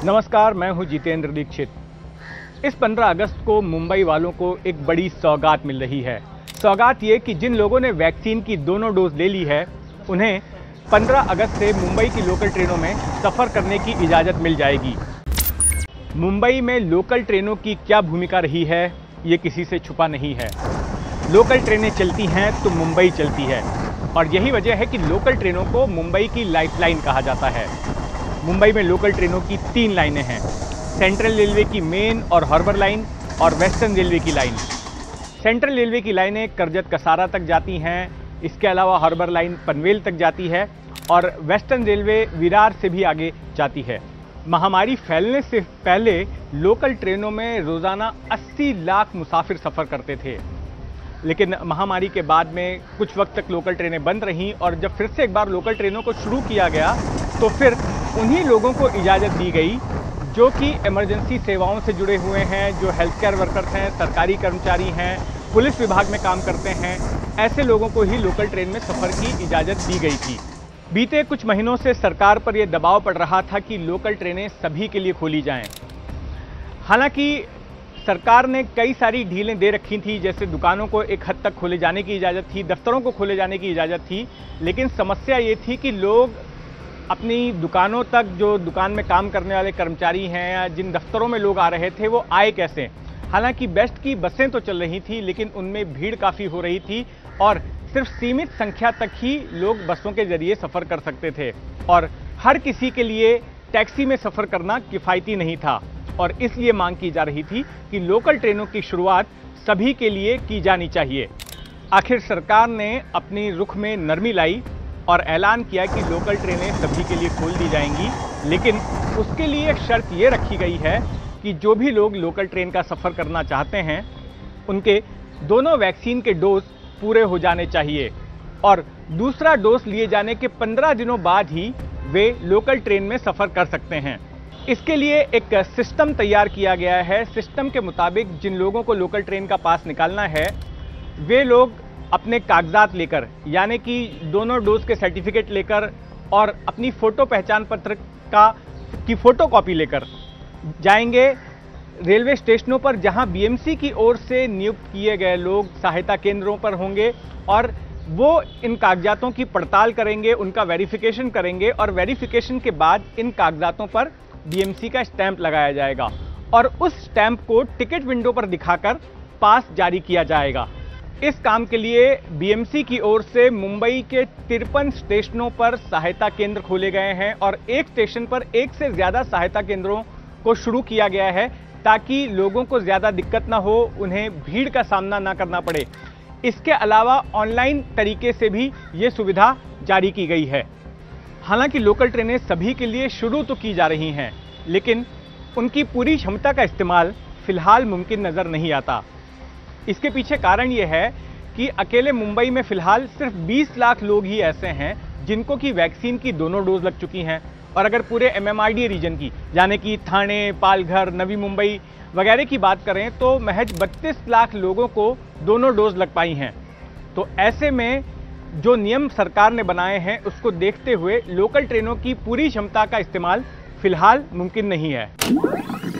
नमस्कार, मैं हूं जितेंद्र दीक्षित। इस 15 अगस्त को मुंबई वालों को एक बड़ी सौगात मिल रही है। सौगात ये कि जिन लोगों ने वैक्सीन की दोनों डोज ले ली है, उन्हें 15 अगस्त से मुंबई की लोकल ट्रेनों में सफ़र करने की इजाज़त मिल जाएगी। मुंबई में लोकल ट्रेनों की क्या भूमिका रही है, ये किसी से छुपा नहीं है। लोकल ट्रेनें चलती हैं तो मुंबई चलती है, और यही वजह है कि लोकल ट्रेनों को मुंबई की लाइफलाइन कहा जाता है। मुंबई में लोकल ट्रेनों की 3 लाइनें हैं: सेंट्रल रेलवे की मेन और हार्बर लाइन और वेस्टर्न रेलवे की लाइन। सेंट्रल रेलवे की लाइनें करजत कसारा तक जाती हैं, इसके अलावा हार्बर लाइन पनवेल तक जाती है और वेस्टर्न रेलवे विरार से भी आगे जाती है। महामारी फैलने से पहले लोकल ट्रेनों में रोज़ाना 80 लाख मुसाफिर सफ़र करते थे, लेकिन महामारी के बाद में कुछ वक्त तक लोकल ट्रेनें बंद रहीं और जब फिर से एक बार लोकल ट्रेनों को शुरू किया गया तो फिर उन्हीं लोगों को इजाज़त दी गई जो कि इमरजेंसी सेवाओं से जुड़े हुए हैं, जो हेल्थ केयर वर्कर्स हैं, सरकारी कर्मचारी हैं, पुलिस विभाग में काम करते हैं। ऐसे लोगों को ही लोकल ट्रेन में सफ़र की इजाज़त दी गई थी। बीते कुछ महीनों से सरकार पर यह दबाव पड़ रहा था कि लोकल ट्रेनें सभी के लिए खोली जाएं। हालांकि सरकार ने कई सारी ढीलें दे रखी थी, जैसे दुकानों को एक हद तक खोले जाने की इजाज़त थी, दफ्तरों को खोले जाने की इजाज़त थी, लेकिन समस्या ये थी कि लोग अपनी दुकानों तक, जो दुकान में काम करने वाले कर्मचारी हैं या जिन दफ्तरों में लोग आ रहे थे, वो आए कैसे। हालांकि बेस्ट की बसें तो चल रही थी, लेकिन उनमें भीड़ काफ़ी हो रही थी और सिर्फ सीमित संख्या तक ही लोग बसों के जरिए सफ़र कर सकते थे और हर किसी के लिए टैक्सी में सफ़र करना किफ़ायती नहीं था। और इसलिए मांग की जा रही थी कि लोकल ट्रेनों की शुरुआत सभी के लिए की जानी चाहिए। आखिर सरकार ने अपनी रुख में नरमी लाई और ऐलान किया कि लोकल ट्रेनें सभी के लिए खोल दी जाएंगी, लेकिन उसके लिए एक शर्त ये रखी गई है कि जो भी लोग लोकल ट्रेन का सफ़र करना चाहते हैं, उनके दोनों वैक्सीन के डोज पूरे हो जाने चाहिए और दूसरा डोज लिए जाने के 15 दिनों बाद ही वे लोकल ट्रेन में सफ़र कर सकते हैं। इसके लिए एक सिस्टम तैयार किया गया है। सिस्टम के मुताबिक जिन लोगों को लोकल ट्रेन का पास निकालना है, वे लोग अपने कागजात लेकर, यानी कि दोनों डोज के सर्टिफिकेट लेकर और अपनी फ़ोटो पहचान पत्र की फ़ोटोकॉपी लेकर जाएंगे रेलवे स्टेशनों पर, जहां बीएमसी की ओर से नियुक्त किए गए लोग सहायता केंद्रों पर होंगे और वो इन कागजातों की पड़ताल करेंगे, उनका वेरिफिकेशन करेंगे और वेरिफिकेशन के बाद इन कागजातों पर बीएमसी का स्टैंप लगाया जाएगा और उस स्टैंप को टिकट विंडो पर दिखाकर पास जारी किया जाएगा। इस काम के लिए बीएमसी की ओर से मुंबई के 53 स्टेशनों पर सहायता केंद्र खोले गए हैं और एक स्टेशन पर एक से ज़्यादा सहायता केंद्रों को शुरू किया गया है ताकि लोगों को ज़्यादा दिक्कत ना हो, उन्हें भीड़ का सामना ना करना पड़े। इसके अलावा ऑनलाइन तरीके से भी ये सुविधा जारी की गई है। हालांकि लोकल ट्रेनें सभी के लिए शुरू तो की जा रही हैं, लेकिन उनकी पूरी क्षमता का इस्तेमाल फ़िलहाल मुमकिन नज़र नहीं आता। इसके पीछे कारण ये है कि अकेले मुंबई में फ़िलहाल सिर्फ 20 लाख लोग ही ऐसे हैं जिनको कि वैक्सीन की दोनों डोज लग चुकी हैं, और अगर पूरे एमएमआरडीए रीजन की, यानी कि ठाणे, पालघर, नवी मुंबई वगैरह की बात करें तो महज 32 लाख लोगों को दोनों डोज लग पाई हैं। तो ऐसे में जो नियम सरकार ने बनाए हैं उसको देखते हुए लोकल ट्रेनों की पूरी क्षमता का इस्तेमाल फिलहाल मुमकिन नहीं है।